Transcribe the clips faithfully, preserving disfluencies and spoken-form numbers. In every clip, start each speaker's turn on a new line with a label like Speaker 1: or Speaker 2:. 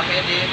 Speaker 1: pakai edit.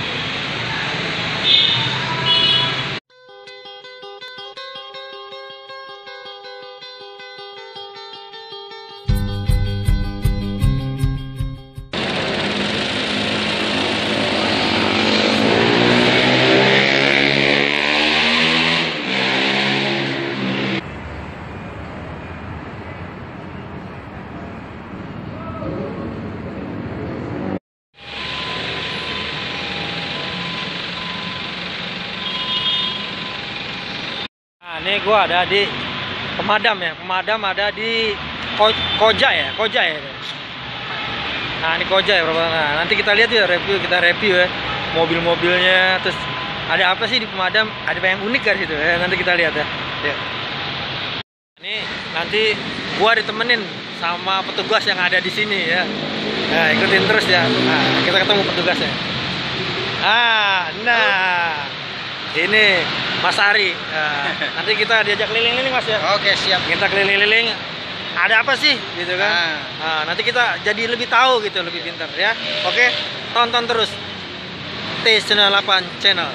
Speaker 2: Ini gua ada di pemadam ya, pemadam ada di Ko Koja ya, Koja ya. Nah ini Koja ya, nah, nanti kita lihat ya review, kita review ya mobil-mobilnya, terus ada apa sih di pemadam, ada yang unik kan situ ya, nanti kita lihat ya. Ya. Ini nanti gua ditemenin sama petugas yang ada di sini ya. Nah ikutin terus ya, nah, kita ketemu petugasnya. Ah, nah. Ini Mas Ari. Nah, nanti kita diajak keliling-keliling Mas ya.
Speaker 1: Oke, siap.
Speaker 2: Kita keliling-keliling. Ada apa sih gitu kan?
Speaker 1: Nah.
Speaker 2: Nah, nanti kita jadi lebih tahu gitu, lebih pintar ya. Oke, tonton terus T sembilan delapan Channel.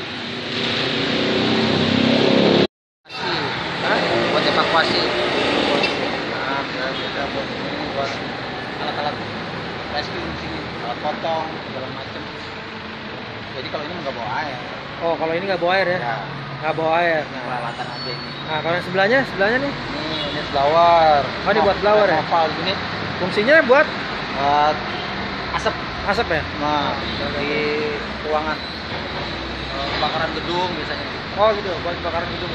Speaker 1: Hah? Buat evakuasi. Nah, kita buat ini buat alat-alat rescue di sini, alat potong segala macam. Jadi kalau ini nggak bawa air.
Speaker 2: Oh, kalau ini nggak bawa air ya?
Speaker 1: Ya.
Speaker 2: Nggak bawa air. Nah,
Speaker 1: Peralatan aja ini.
Speaker 2: nah kalau yang sebelahnya, sebelahnya nih.
Speaker 1: Ini ini blower.
Speaker 2: Oh, ini buat blower ya?
Speaker 1: Oval gini.
Speaker 2: Fungsinya buat
Speaker 1: Buat asap.
Speaker 2: asap ya?
Speaker 1: Nah, di ruangan eh, kebakaran gedung biasanya.
Speaker 2: Oh gitu, buat kebakaran gedung.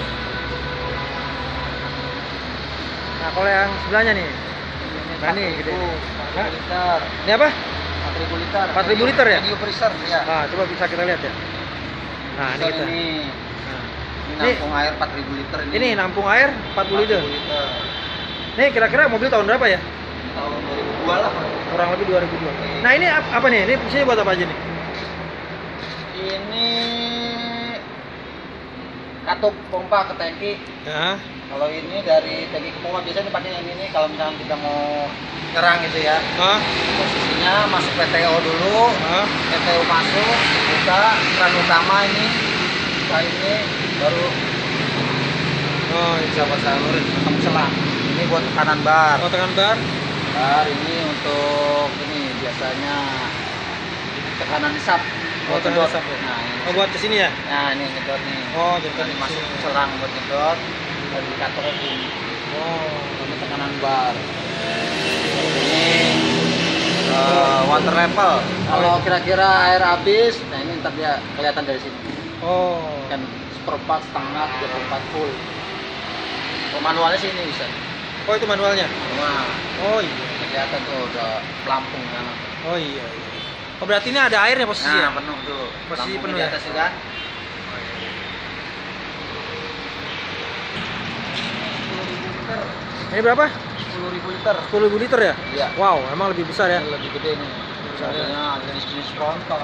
Speaker 2: Nah, kalau yang sebelahnya nih. Nah, ini gede.
Speaker 1: empat ribu liter.
Speaker 2: Ini apa?
Speaker 1: empat ribu liter.
Speaker 2: empat ribu liter ya?
Speaker 1: Radio freezer ya.
Speaker 2: Nah, coba bisa kita lihat ya. Nah, ini kita.
Speaker 1: Ini,
Speaker 2: Nah,
Speaker 1: ini nampung air empat ribu liter ini.
Speaker 2: ini nampung air empat puluh liter.
Speaker 1: empat ribu liter.
Speaker 2: Nih kira-kira mobil tahun berapa ya?
Speaker 1: Tahun dua ribu dua lah.
Speaker 2: Kurang lebih dua ribu dua. Nah, ini ap- apa nih? Ini fungsinya buat apa aja nih?
Speaker 1: Ini katup pompa ke tangki.
Speaker 2: Ya.
Speaker 1: Kalau ini dari tangki ke pompa biasanya dipakai yang ini kalau misalnya kita mau nyerang gitu ya.
Speaker 2: Hah?
Speaker 1: Posisinya masuk P T O dulu.
Speaker 2: Hah?
Speaker 1: P T O masuk, buka keran utama ini, buka ini, baru
Speaker 2: Oh,
Speaker 1: bisa buat salurin ketemu selang. Ini buat tekanan bar.
Speaker 2: oh tekan bar.
Speaker 1: Bar ini untuk ini biasanya tekanan sap.
Speaker 2: Oh,
Speaker 1: Buat
Speaker 2: tekanan
Speaker 1: nyedot.
Speaker 2: sap ya?
Speaker 1: Nah, ini.
Speaker 2: Oh, buat ke sini ya?
Speaker 1: Nah, ini nyedot nih.
Speaker 2: Oh, jadi
Speaker 1: Jadi masuk ke selang buat nyedot dari kantor ini.
Speaker 2: Oh.
Speaker 1: Ini tekanan bar. Ini uh, water level. Kalau kira-kira air habis, nah ini ntar dia kelihatan dari sini.
Speaker 2: Oh.
Speaker 1: Kan seperempat, setengah, tiga puluh empat full. Oh, manualnya sih ini bisa.
Speaker 2: Oh, itu manualnya.
Speaker 1: Nah,
Speaker 2: Oh iya.
Speaker 1: kelihatan tuh udah pelampung kan.
Speaker 2: Oh iya. iya. Oh, berarti ini ada airnya posisi
Speaker 1: Nah,
Speaker 2: ya?
Speaker 1: penuh tuh.
Speaker 2: Posisi
Speaker 1: Pelampungnya
Speaker 2: penuh
Speaker 1: di
Speaker 2: ya?
Speaker 1: atas kan.
Speaker 2: Ini berapa?
Speaker 1: sepuluh ribu liter.
Speaker 2: sepuluh ribu liter ya?
Speaker 1: Iya.
Speaker 2: Wow, emang lebih besar ya?
Speaker 1: Ini lebih gede nih. Misalnya jenis-jenis frontal.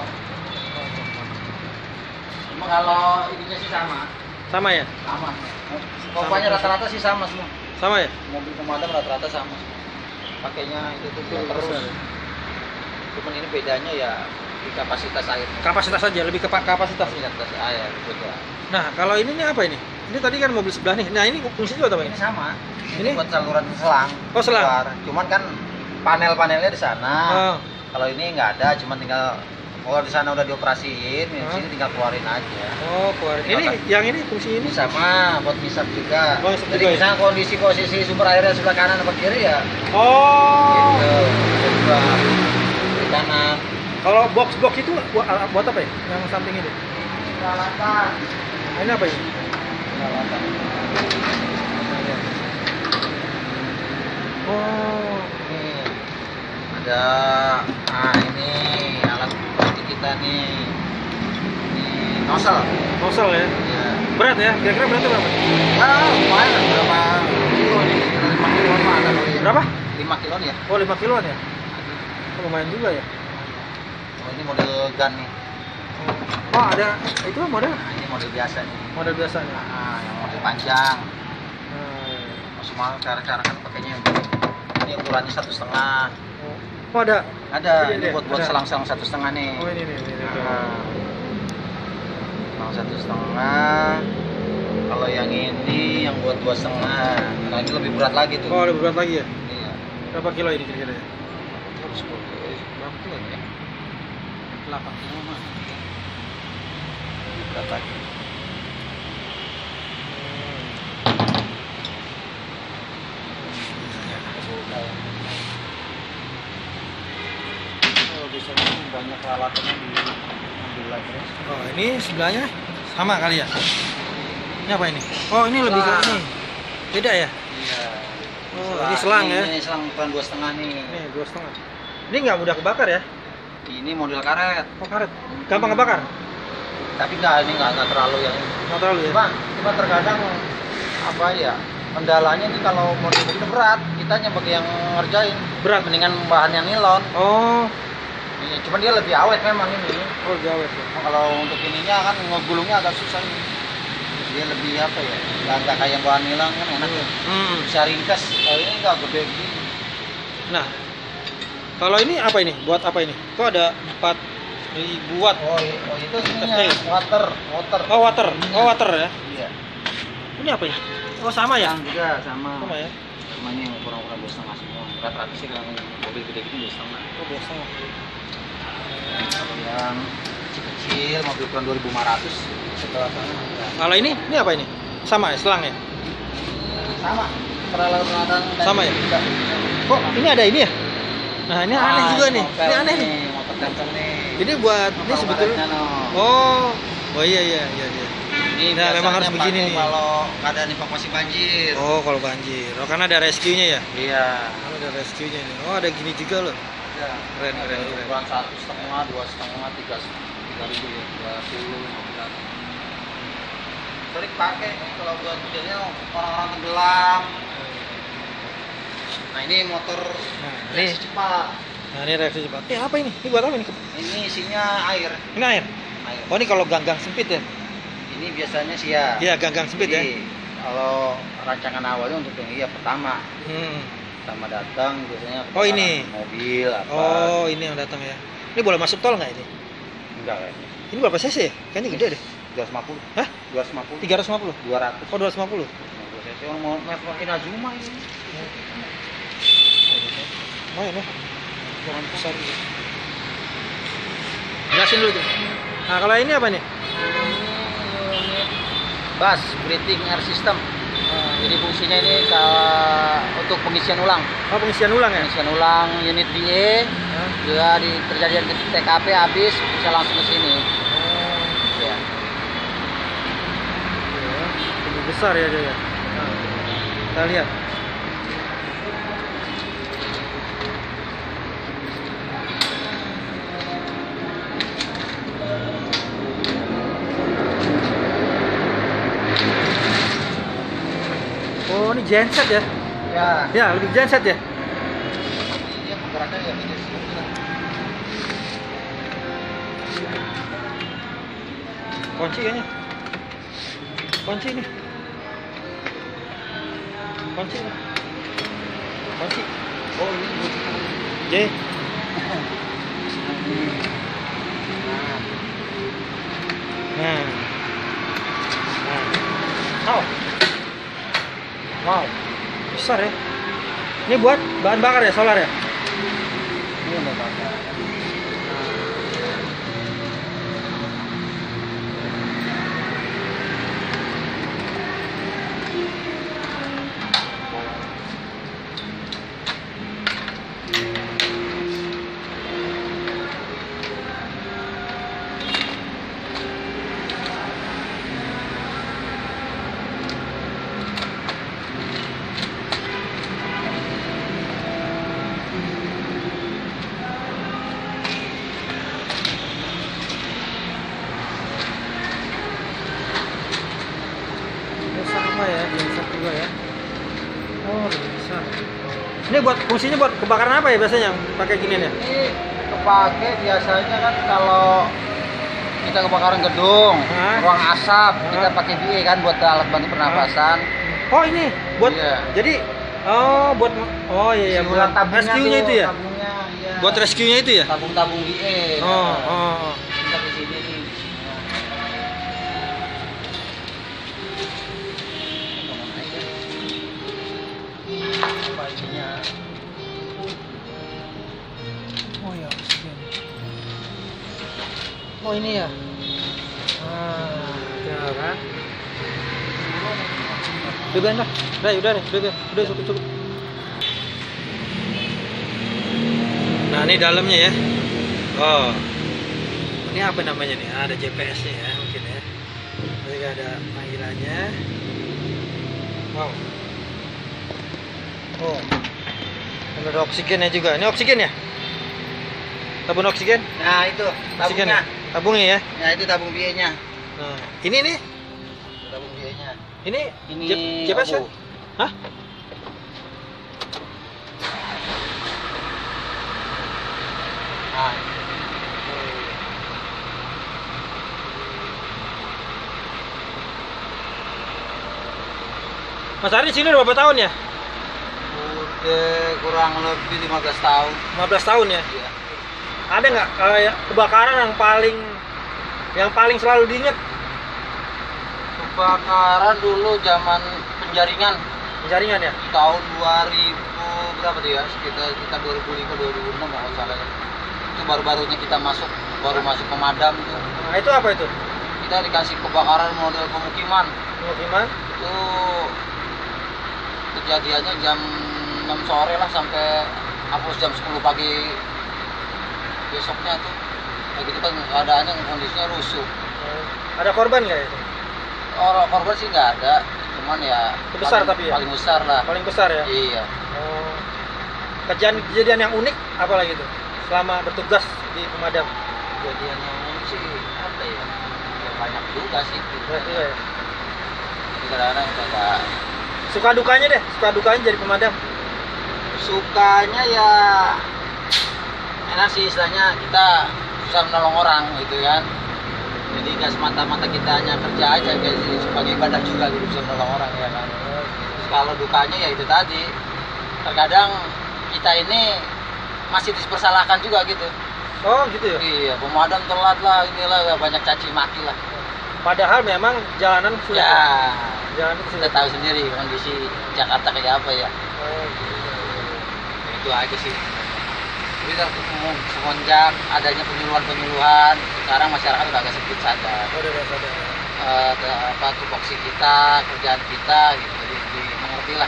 Speaker 1: Cuma kalau ininya sih sama.
Speaker 2: Sama ya?
Speaker 1: Sama. Pompanya rata-rata sih sama semua.
Speaker 2: Sama ya?
Speaker 1: Mobil pemadam rata-rata sama. Pakainya itu tuh terus.
Speaker 2: besar.
Speaker 1: Cuman ini bedanya ya di kapasitas air.
Speaker 2: Kapasitas aja, lebih ke pa- kapasitas.
Speaker 1: Kapasitas air beda.
Speaker 2: Nah, kalau ini nih apa ini? Ini tadi kan mobil sebelah nih. Nah, ini fungsinya buat apa
Speaker 1: Ini
Speaker 2: ini?
Speaker 1: sama. Ini,
Speaker 2: Ini?
Speaker 1: buat saluran selang.
Speaker 2: Oh, selang.
Speaker 1: Keluar. Cuman kan panel-panelnya di sana.
Speaker 2: Oh.
Speaker 1: Kalau ini nggak ada, cuman tinggal kalau di sana udah dioperasiin, di
Speaker 2: Hah?
Speaker 1: sini tinggal keluarin aja.
Speaker 2: Oh, keluar. Ini yang ini fungsi ini.
Speaker 1: Ini sama buat ngisap juga.
Speaker 2: Oh, ngisap
Speaker 1: Jadi
Speaker 2: juga ya?
Speaker 1: misalnya kondisi posisi sumber airnya sebelah kanan atau kiri ya.
Speaker 2: Oh.
Speaker 1: Gitu. Coba di kanan.
Speaker 2: Kalau box-box itu buat, buat apa ya? Yang samping ini.
Speaker 1: Peralatan.
Speaker 2: Nah, ini apa ini?
Speaker 1: Peralatan.
Speaker 2: Oh.
Speaker 1: Ini ada, nah ini alat bantu kita nih. Ini nozzle.
Speaker 2: Nozzle ya.
Speaker 1: Ya.
Speaker 2: Berat ya? Kira-kira beratnya berapa?
Speaker 1: Ah, lumayan berapa kilo nih? lima kilo mah ada kali ya.
Speaker 2: Berapa?
Speaker 1: lima kilo ya.
Speaker 2: Oh, lima kiloan ya? Oh, lumayan juga ya.
Speaker 1: Oh, ini model gun nih.
Speaker 2: Oh, ada itu model
Speaker 1: Nah, ini model biasa nih.
Speaker 2: model biasanya.
Speaker 1: Nah, yang model panjang.
Speaker 2: Nah,
Speaker 1: Semua cara-cara kan pakainya yang begini. Ini ukurannya satu setengah.
Speaker 2: oh. Oh ada.
Speaker 1: Ada,
Speaker 2: Ini
Speaker 1: ini
Speaker 2: dia,
Speaker 1: buat buat
Speaker 2: ada.
Speaker 1: selang-selang satu setengah nih.
Speaker 2: Oh ini nih. Ini, ini.
Speaker 1: Nah, selang satu setengah. Kalau yang ini yang buat dua setengah. Nah ini lebih berat lagi tuh.
Speaker 2: Oh lebih berat lagi ya?
Speaker 1: Iya.
Speaker 2: Berapa kilo ini kira-kira? ya?
Speaker 1: sepuluh kilo. Berapa kilo ya? delapan kilo mah. Lebih berat lagi. Oh, biasanya banyak peralatannya di ambil lagi.
Speaker 2: Oh ini sebelahnya sama kali ya? Ini apa ini? Oh ini lebih ke
Speaker 1: Selang.
Speaker 2: ini. Beda ya?
Speaker 1: Iya.
Speaker 2: Oh ini selang ya?
Speaker 1: Ini selang ukuran dua setengah nih.
Speaker 2: Ini dua setengah. Ini nggak mudah kebakar ya?
Speaker 1: Ini model karet.
Speaker 2: Oh karet. Gampang kebakar?
Speaker 1: Tapi nggak ini nggak nggak terlalu yang ini.
Speaker 2: Nggak terlalu ya?
Speaker 1: Cuma, cuma terkadang apa ya? Kendalanya nih kalau model begitu berat, kita bagi yang ngerjain
Speaker 2: Berat.
Speaker 1: mendingan bahannya nilon.
Speaker 2: Oh.
Speaker 1: Iya, cuman dia lebih awet memang ini.
Speaker 2: Oh gawat ya.
Speaker 1: Nah, kalau untuk ininya kan ngegulungnya agak susah ini. Dia lebih apa ya? Nggak nggak kayak bahan nilon kan enak ya.
Speaker 2: Hmm.
Speaker 1: Bisa ringkas. Kalau ini nggak gede gini.
Speaker 2: Nah, kalau ini apa ini? Buat apa ini? Kok ada empat ribu watt?
Speaker 1: Oh, i- oh itu ininya
Speaker 2: Oke.
Speaker 1: water, water.
Speaker 2: Oh water, oh water ya?
Speaker 1: Iya.
Speaker 2: Ini apa ya? Oh sama ya?
Speaker 1: Yang juga sama.
Speaker 2: Sama ya?
Speaker 1: Namanya yang kurang-kurang dua setengah semua. Rata-rata sih kalau mobil gede gitu dua setengah.
Speaker 2: Oh biasa.
Speaker 1: Kalau yang kecil mobil ukuran dua ribu lima ratus setelah sana ada.
Speaker 2: Kalau ini, ini apa ini? Sama ya, selang ya?
Speaker 1: Sama. Peralatan
Speaker 2: Sama ya? Kok ini ada ini ya? Nah ini aneh juga nih. Ini aneh nih.
Speaker 1: Motor tempel nih.
Speaker 2: Ini buat ini
Speaker 1: Kalau
Speaker 2: sebetulnya.
Speaker 1: karetnya, no.
Speaker 2: Oh, oh iya iya iya. iya.
Speaker 1: Ini
Speaker 2: Nah, memang harus
Speaker 1: biasanya
Speaker 2: begini
Speaker 1: pakai
Speaker 2: nih.
Speaker 1: Kalau keadaan evakuasi banjir.
Speaker 2: Oh kalau banjir. Oh karena ada rescue-nya ya?
Speaker 1: Iya.
Speaker 2: Karena ada rescue-nya ini. Oh ada gini juga loh.
Speaker 1: Iya.
Speaker 2: Keren keren
Speaker 1: Ada
Speaker 2: keren.
Speaker 1: ukuran satu setengah, dua setengah, tiga tiga ribu ya, dua puluh, lima belas. Sering pakai nih kalau buat modelnya orang-orang tenggelam. Nah ini motor
Speaker 2: Nah,
Speaker 1: reaksi
Speaker 2: ini.
Speaker 1: cepat.
Speaker 2: Nah ini reaksi cepat. Eh apa ini? Ini buat apa ini?
Speaker 1: Ini isinya air.
Speaker 2: Ini air.
Speaker 1: Air.
Speaker 2: Oh ini kalau ganggang sempit ya?
Speaker 1: Ini biasanya sih ya.
Speaker 2: Iya ganggang sempit ya.
Speaker 1: Jadi, kalau rancangan awalnya untuk yang iya pertama,
Speaker 2: Hmm.
Speaker 1: pertama datang biasanya
Speaker 2: Oh, ini.
Speaker 1: mobil apa?
Speaker 2: Oh ini yang datang ya. Ini boleh masuk tol nggak ini?
Speaker 1: Enggak kayak.
Speaker 2: Ini berapa cc ya? Kayaknya gede deh.
Speaker 1: dua ratus lima puluh.
Speaker 2: Hah?
Speaker 1: dua ratus lima puluh.
Speaker 2: tiga ratus lima puluh?
Speaker 1: dua ratus.
Speaker 2: Oh dua ratus lima puluh?
Speaker 1: lima puluh cc orang mau makin Azuma ini.
Speaker 2: Lumayan ya. Jangan besar gitu. Jelasin dulu tuh. Nah kalau ini apa nih?
Speaker 1: Bus breathing air system.
Speaker 2: Nah,
Speaker 1: Jadi fungsinya ini ke, untuk pengisian ulang.
Speaker 2: oh pengisian ulang ya?
Speaker 1: Pengisian ulang unit B E.
Speaker 2: Hah?
Speaker 1: Juga di kejadian di T K P habis bisa langsung ke sini.
Speaker 2: Oh,
Speaker 1: Ya.
Speaker 2: iya. Lebih besar ya dia ya. Nah, kita lihat. Oh ini genset ya?
Speaker 1: Ya.
Speaker 2: Ya lebih genset ya?
Speaker 1: Dia pergerakan ya beda sih.
Speaker 2: Kunci kayaknya. Kunci nih. Kunci nih. Kunci.
Speaker 1: Oh ini bunyi.
Speaker 2: J. Nah. Nah. Wow. Wow. Besar ya. Ini buat bahan bakar ya, solar ya?
Speaker 1: Ini udah bakar.
Speaker 2: Oh, sama ya, genset juga ya. Oh, lebih besar. Ini buat fungsinya buat kebakaran apa ya biasanya pakai gini ya?
Speaker 1: Ini kepake biasanya kan kalau kita kebakaran gedung,
Speaker 2: Hah?
Speaker 1: ruang asap, kita
Speaker 2: Hah?
Speaker 1: pakai B E kan buat alat bantu pernapasan.
Speaker 2: Oh, ini buat
Speaker 1: Iya.
Speaker 2: jadi oh buat oh iya iya
Speaker 1: Isi
Speaker 2: buat
Speaker 1: ulang tabungnya
Speaker 2: rescue-nya
Speaker 1: tuh,
Speaker 2: itu ya.
Speaker 1: tabungnya, iya.
Speaker 2: Buat rescue-nya itu ya?
Speaker 1: Tabung-tabung B E.
Speaker 2: Oh, oh, oh.
Speaker 1: Kita di sini nih.
Speaker 2: Oh ya, oksigen. Oh ini ya. Ah, ya kan. Udah Ben dah. Udah, udah deh, udah, udah cukup cukup. Nah, ini dalamnya ya. Oh. Ini apa namanya nih? Ada J P S-nya ya, mungkin ya. Nanti ada panggilannya. Wow. Oh. Dan ada oksigennya juga. Ini oksigen ya? Tabung oksigen?
Speaker 1: Nah, itu
Speaker 2: Oksigen
Speaker 1: tabungnya.
Speaker 2: ya? Tabungnya ya?
Speaker 1: Nah, itu tabung B E-nya.
Speaker 2: Nah, ini nih.
Speaker 1: Tabung B E-nya.
Speaker 2: Ini
Speaker 1: Ini
Speaker 2: J P S ya?
Speaker 1: abu.
Speaker 2: Hah?
Speaker 1: Nah,
Speaker 2: Mas Ari di sini udah berapa tahun ya?
Speaker 1: udah kurang lebih lima belas tahun.
Speaker 2: lima belas tahun ya?
Speaker 1: Iya.
Speaker 2: Ada nggak kayak kebakaran yang paling yang paling selalu diingat?
Speaker 1: Kebakaran dulu zaman penjaringan
Speaker 2: Jaringan ya?
Speaker 1: tahun dua ribu berapa tuh ya? Sekitar kita dua ribu lima dua ribu enam kalau salah. Itu baru-barunya kita masuk, baru masuk pemadam itu.
Speaker 2: Nah, itu apa itu?
Speaker 1: Kita dikasih kebakaran model pemukiman.
Speaker 2: Pemukiman?
Speaker 1: Itu kejadiannya jam enam sore lah sampai hapus jam sepuluh pagi besoknya tuh. Lagi kita keadaannya kondisinya rusuh.
Speaker 2: Ada korban nggak itu?
Speaker 1: Orang korban sih nggak ada, cuman ya
Speaker 2: Itu besar
Speaker 1: paling,
Speaker 2: tapi ya?
Speaker 1: paling besar lah.
Speaker 2: Paling besar ya?
Speaker 1: Iya.
Speaker 2: Oh. Kejadian kejadian yang unik apa lagi tuh? Selama bertugas di pemadam?
Speaker 1: Kejadian yang unik sih apa ya? Ya banyak juga sih.
Speaker 2: Berarti ya.
Speaker 1: Jadi kadang-kadang kita nggak
Speaker 2: Suka dukanya deh, suka dukanya jadi pemadam.
Speaker 1: sukanya ya enak sih istilahnya kita bisa menolong orang gitu kan. Jadi nggak semata-mata kita hanya kerja aja kayak sebagai ibadah juga gitu bisa menolong orang ya kan. Terus kalau dukanya ya itu tadi terkadang kita ini masih dipersalahkan juga gitu.
Speaker 2: Oh gitu ya?
Speaker 1: Iya, pemadam telat lah, inilah banyak caci maki lah.
Speaker 2: Padahal memang jalanan sulit.
Speaker 1: Ya,
Speaker 2: Jalanan
Speaker 1: kita
Speaker 2: sulit.
Speaker 1: tahu sendiri kondisi Jakarta kayak apa ya.
Speaker 2: Oh, gitu.
Speaker 1: Itu aja sih. Tapi kalau semenjak adanya penyuluhan-penyuluhan, sekarang masyarakat udah agak sedikit sadar.
Speaker 2: Oh, udah udah sadar.
Speaker 1: Eh, ke- apa tupoksi kita, kerjaan kita gitu. Jadi, jadi mengerti lah.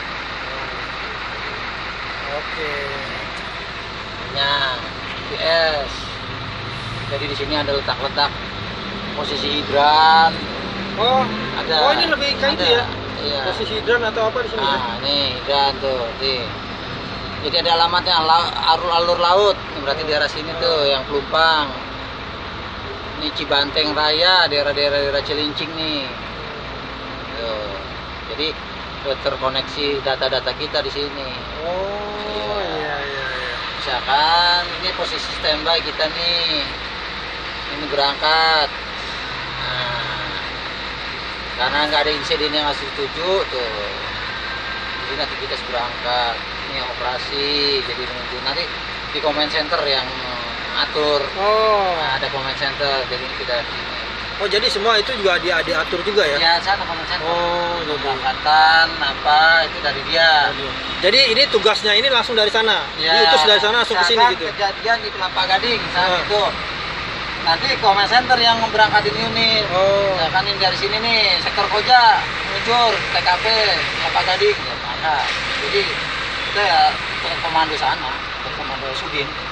Speaker 2: Oke.
Speaker 1: Nya G P S. Jadi di sini ada letak-letak posisi hidran.
Speaker 2: Oh,
Speaker 1: Ada.
Speaker 2: oh ini lebih kayak itu
Speaker 1: ada,
Speaker 2: ya?
Speaker 1: Iya.
Speaker 2: Posisi hidran atau apa di sini? ya?
Speaker 1: Nah, nih hidran tuh, nih. Jadi ada alamatnya la- alur-alur laut. Ini berarti daerah sini tuh yang Pelumpang. Ini Cibanteng Raya, daerah-daerah daerah Cilincing nih. Tuh. Jadi terkoneksi data-data kita di sini.
Speaker 2: Oh, iya iya iya.
Speaker 1: Misalkan ini posisi standby kita nih. Ini berangkat. Nah, karena nggak ada insiden yang harus dituju tuh. Jadi nanti kita berangkat. Ini operasi, jadi menunggu nanti di command center yang atur.
Speaker 2: Oh.
Speaker 1: Nah, ada command center, jadi kita
Speaker 2: Oh, jadi semua itu juga di diatur juga ya?
Speaker 1: ya sana command center.
Speaker 2: Oh, jadi.
Speaker 1: Keberangkatan apa itu dari dia.
Speaker 2: Jadi ini tugasnya ini langsung dari sana.
Speaker 1: Ya,
Speaker 2: Diutus dari sana langsung ke sini
Speaker 1: misalkan
Speaker 2: gitu.
Speaker 1: Kejadian di Kelapa Gading saat
Speaker 2: Ah.
Speaker 1: itu. Nanti command center yang berangkatin unit.
Speaker 2: Oh.
Speaker 1: Misalkan ini dari sini nih, sektor Koja, meluncur T K P Kelapa Gading ya, maka. Jadi kita ya komando sana, komando Sudin.